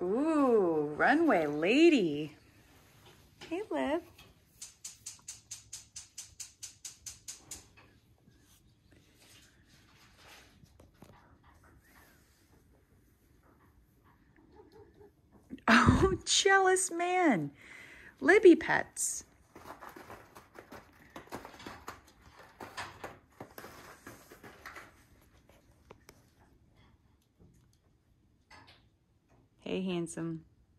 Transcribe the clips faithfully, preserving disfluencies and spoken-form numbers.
Ooh, runway lady. Hey, Liv. Oh, jealous man. Libby pets. Hey, handsome.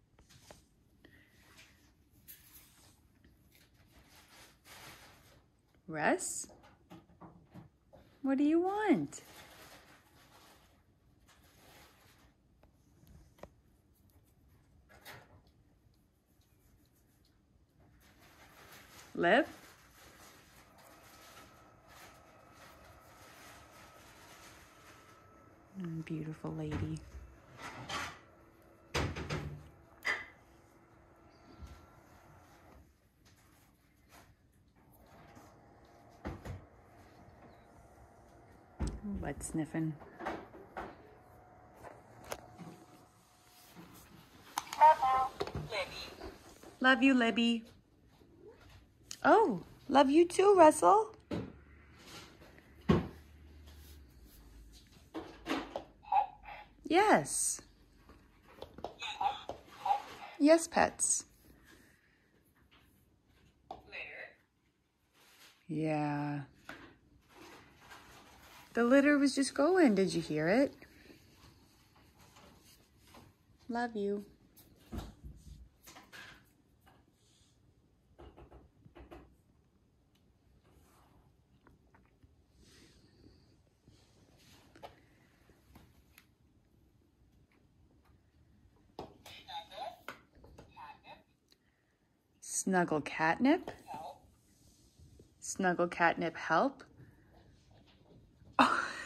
Russ? What do you want? Liv? Mm, beautiful lady. Butt sniffing. Love you, Libby. Oh, love you too, Russell. Yes. Yes, pets. Yeah. The litter was just going. Did you hear it? Love you. Snuggle catnip. Snuggle catnip help. Oh.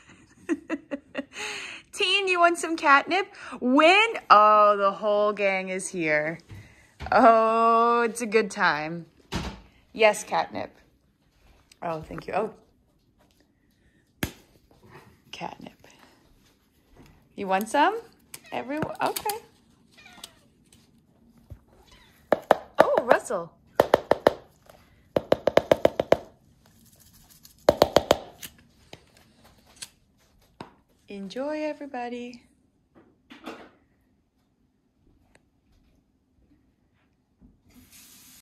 Teen, you want some catnip? When? Oh, the whole gang is here. Oh, it's a good time. Yes, catnip. Oh, thank you. Oh. Catnip. You want some? Everyone? Okay. Oh, Russell. Enjoy, everybody.